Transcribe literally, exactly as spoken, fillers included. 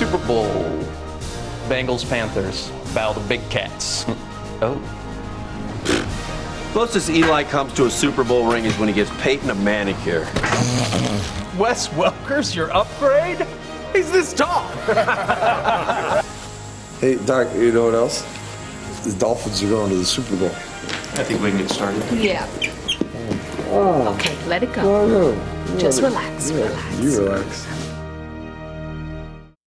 Super Bowl. Bengals, Panthers. Battle of the big cats. Oh. Closest Eli comes to a Super Bowl ring is when he gives Peyton a manicure. Wes Welker's your upgrade? He's this tall. Hey, Doc, you know what else? The Dolphins are going to the Super Bowl. I think we can get started. Yeah. Oh. Okay, let it go. Oh, no. Just Yeah, relax, yeah, relax. You relax.